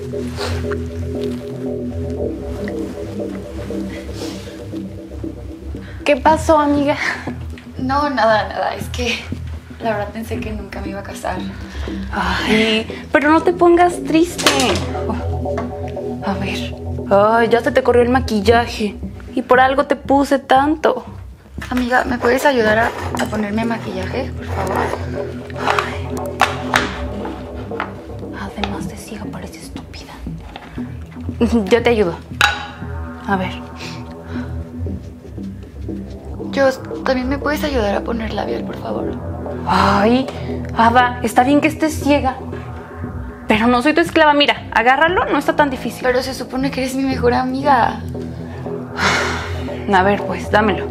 ¿Qué pasó, amiga? No, nada. Es que la verdad pensé que nunca me iba a casar. Ay, pero no te pongas triste. A ver. Ay, ya se te corrió el maquillaje. Y por algo te puse tanto. Amiga, ¿me puedes ayudar a ponerme maquillaje, por favor? Ay. Además de ciega, parece estúpida. Yo te ayudo. A ver. Jos, ¿también me puedes ayudar a poner labial, por favor? Ay, Ada, está bien que estés ciega. Pero no soy tu esclava. Mira, agárralo, no está tan difícil. Pero se supone que eres mi mejor amiga. A ver, pues, dámelo.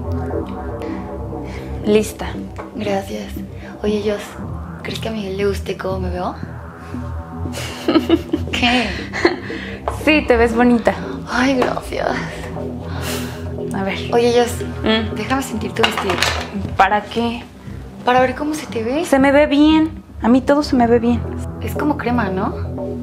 Lista. Gracias. Oye, Jos, ¿crees que a Miguel le guste cómo me veo? ¿Qué? Sí, te ves bonita. Ay, gracias. A ver. Oye, Jos, déjame sentir tu vestido. ¿Para qué? Para ver cómo se te ve. Se me ve bien. A mí todo se me ve bien. Es como crema, ¿no?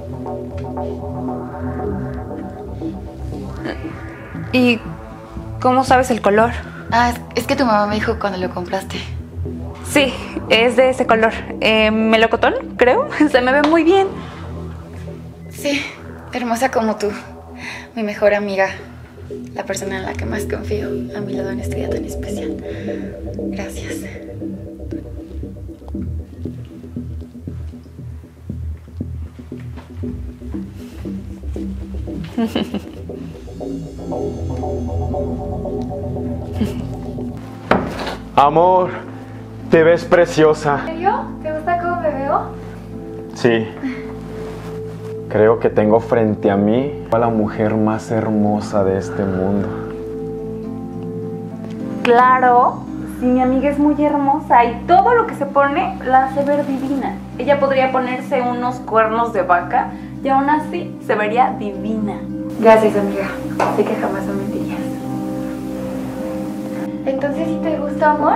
¿Y cómo sabes el color? Ah, es que tu mamá me dijo cuando lo compraste. Sí, es de ese color. Melocotón, creo. Se me ve muy bien. Sí, hermosa como tú. Mi mejor amiga. La persona en la que más confío a mi lado en este día tan especial. Gracias. Amor, te ves preciosa. ¿En serio? ¿Te gusta cómo me veo? Sí. Creo que tengo frente a mí a la mujer más hermosa de este mundo. Claro, si mi amiga es muy hermosa y todo lo que se pone la hace ver divina. Ella podría ponerse unos cuernos de vaca y aún así se vería divina. Gracias, amiga. Sé que jamás me mentirías. Entonces, ¿sí te gusta, amor?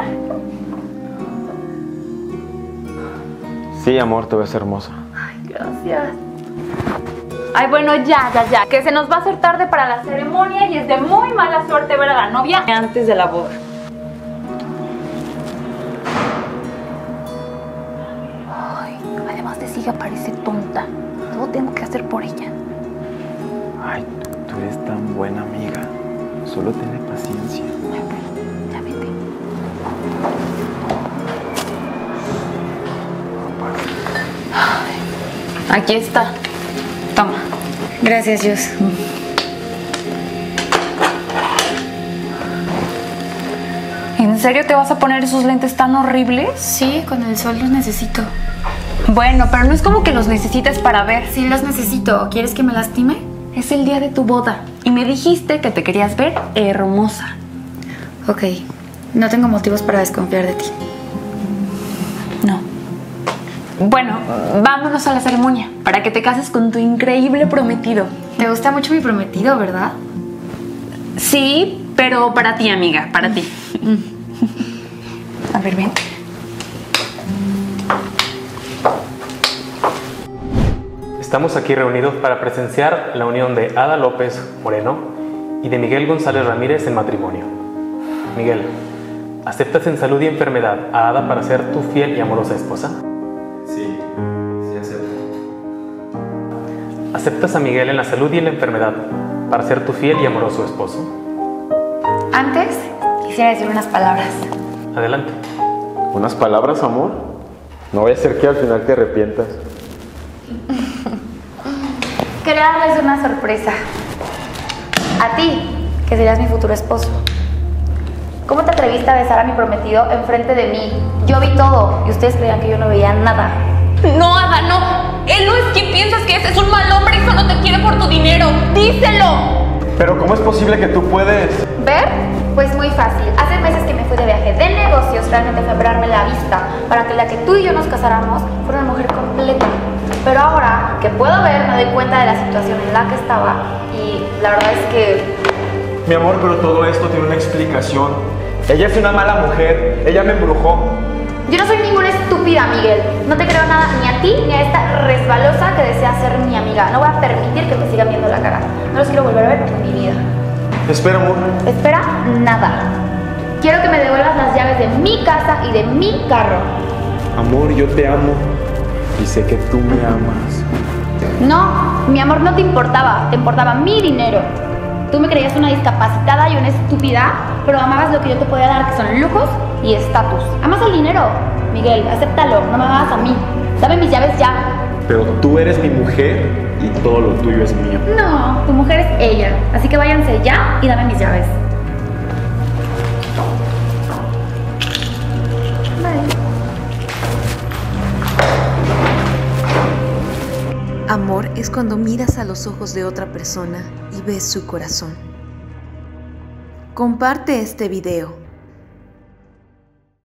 Sí, amor, te ves hermosa. Ay, gracias. Ay, bueno, ya, que se nos va a hacer tarde para la ceremonia y es de muy mala suerte ver a la novia antes de la boda. Ay, además de ciega parece tonta. Todo tengo que hacer por ella. Ay, tú eres tan buena amiga. Solo ten paciencia. Ay, bueno, ya vete. Ay, aquí está. Toma. Gracias, Jos. ¿En serio te vas a poner esos lentes tan horribles? Sí, con el sol los necesito. Bueno, pero no es como que los necesites para ver. Sí, los necesito. ¿Quieres que me lastime? Es el día de tu boda y me dijiste que te querías ver hermosa. Ok, no tengo motivos para desconfiar de ti. No. Bueno, vámonos a la ceremonia para que te cases con tu increíble prometido. Te gusta mucho mi prometido, ¿verdad? Sí, pero para ti, amiga, para ti. A ver, ven. Estamos aquí reunidos para presenciar la unión de Ada López Moreno y de Miguel González Ramírez en matrimonio. Miguel, ¿aceptas en salud y enfermedad a Ada para ser tu fiel y amorosa esposa? Sí acepto. ¿Aceptas a Miguel en la salud y en la enfermedad para ser tu fiel y amoroso esposo? Antes, quisiera decir unas palabras. Adelante. ¿Unas palabras, amor? No vaya a ser que al final te arrepientas. Quería darles una sorpresa. A ti, que serías mi futuro esposo. ¿Cómo te atreviste a besar a mi prometido enfrente de mí? Yo vi todo y ustedes creían que yo no veía nada. No, Ada, no. Él no es quien piensas que es un mal hombre y solo te quiere por tu dinero. ¡Díselo! Pero ¿cómo es posible que tú puedes? ¿Ver? Pues muy fácil. Hace meses que me fui de viaje de negocios, realmente fue a operarme la vista para que la que tú y yo nos casáramos fuera una mujer completa. Pero ahora que puedo ver, me doy cuenta de la situación en la que estaba y la verdad es que... Mi amor, pero todo esto tiene una explicación. Ella es una mala mujer. Ella me embrujó. Yo no soy ninguna estúpida, Miguel. No te creo nada ni a ti ni a esta resbalosa que desea ser mi amiga. No voy a permitir permitir que me sigan viendo la cara. No los quiero volver a ver en mi vida. Espera, amor. Espera, nada. Quiero que me devuelvas las llaves de mi casa y de mi carro. Amor, yo te amo. Y sé que tú me amas. No, mi amor no te importaba mi dinero. Tú me creías una discapacitada y una estúpida, pero amabas lo que yo te podía dar, que son lujos y estatus. Amas el dinero, Miguel, acéptalo, no me amas a mí. Dame mis llaves ya. Pero tú eres mi mujer y todo lo tuyo es mío. No, tu mujer es ella, así que váyanse ya y dame mis llaves. Amor es cuando miras a los ojos de otra persona y ves su corazón. Comparte este video.